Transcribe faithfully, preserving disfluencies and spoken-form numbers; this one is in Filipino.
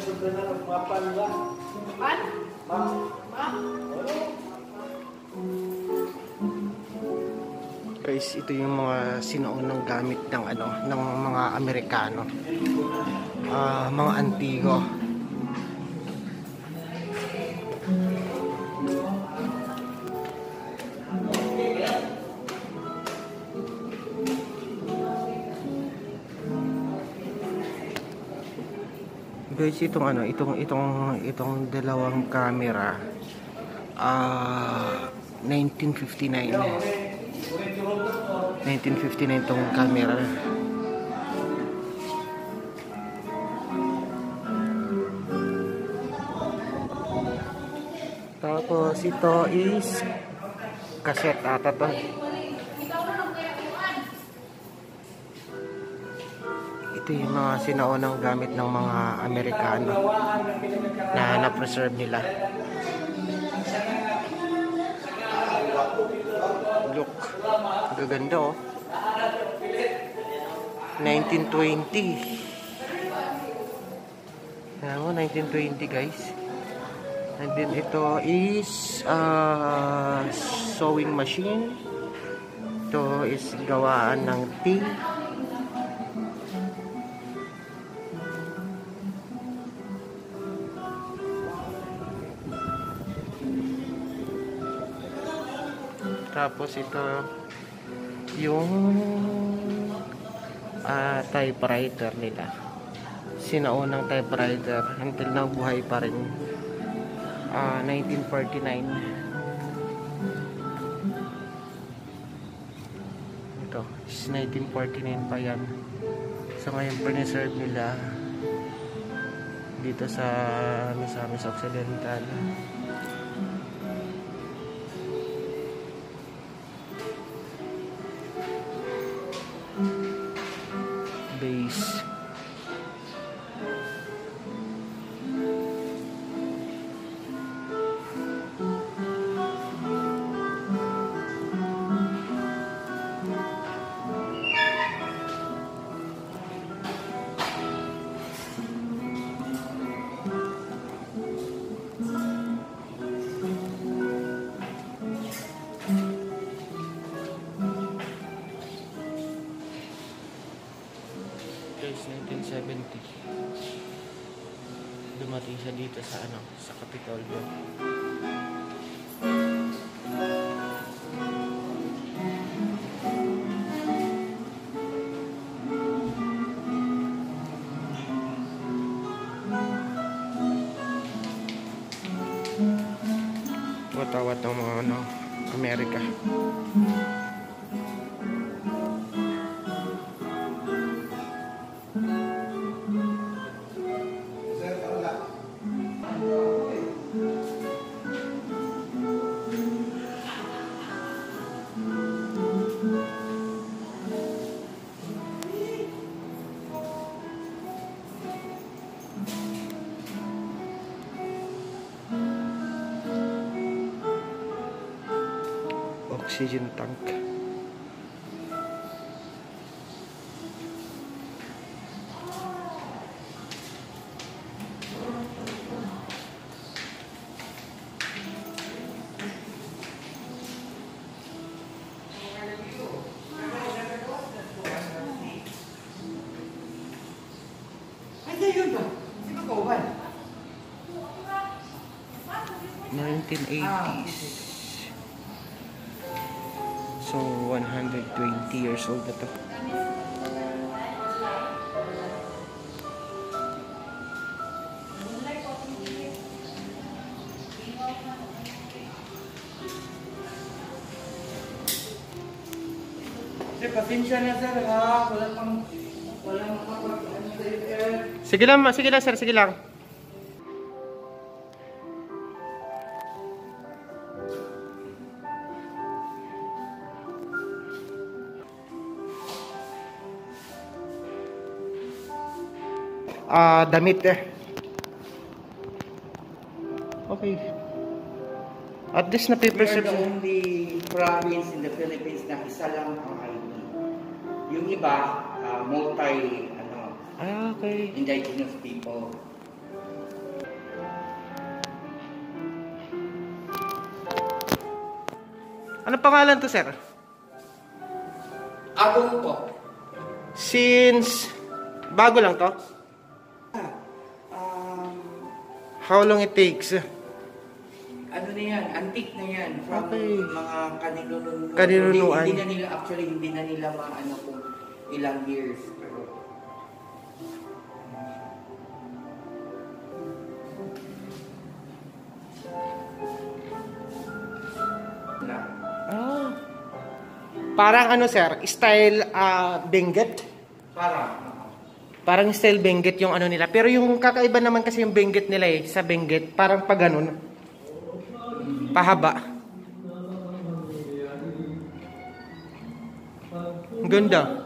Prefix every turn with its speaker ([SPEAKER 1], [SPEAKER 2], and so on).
[SPEAKER 1] Guys, ito yung mga sinuunang gamit ng ano, ng mga Amerikano. Uh, mga antigo. Guys, itong ano, itong itong itong dalawang camera, ah uh, nineteen fifty-nine. nineteen fifty-nine tong camera. Tapos ito is cassette ata to. Ito yung mga sinaunang gamit ng mga Amerikano na na-preserve nila. Look, gaganda oh. nineteen twenty. Ayan mo, nineteen twenty guys. And then ito is uh, sewing machine. Ito is gawaan ng tea. Tapos ito yung uh, typewriter nila. Sinaunang typewriter. Until now buhay pa rin. Uh, nineteen forty-nine. Ito is nineteen forty-nine pa yan. So ngayon preserve nila dito sa Misamis Occidental. Base. nineteen seventy dumating siya dito sa ano, sa Capitolio. Watawat ng mga ano, Amerika. Oxygen tank. nineteen eighties. So one hundred twenty years old na to.
[SPEAKER 2] Sir, pasensya na sir ha. Wala pang wala pang.
[SPEAKER 1] Sige lang, sige lang sir, sige lang. Ah, uh, damit eh. Okay. At least na paper.
[SPEAKER 2] We are the only province in the Philippines na isa lang ang I D. Yung iba, uh, multi, ano,
[SPEAKER 1] ah, okay.
[SPEAKER 2] indigenous people.
[SPEAKER 1] Ano pangalan to, sir?
[SPEAKER 2] Agong po.
[SPEAKER 1] Since bago lang to?
[SPEAKER 2] Um,
[SPEAKER 1] How long it takes?
[SPEAKER 2] ano na yan, antique na yan. From
[SPEAKER 1] Okay.
[SPEAKER 2] mga kaninunuan.
[SPEAKER 1] Kaninunuan.
[SPEAKER 2] Hindi, hindi na nila, actually, hindi na nila maano kung ilang years. Pero, na.
[SPEAKER 1] Ah. Parang ano, sir? Style ah Benguet?
[SPEAKER 2] Parang,
[SPEAKER 1] Parang style Benguet yung ano nila. Pero yung kakaiba naman kasi yung Benguet nila eh. Sa Benguet, parang pa ganun. Pahaba. Ang ganda.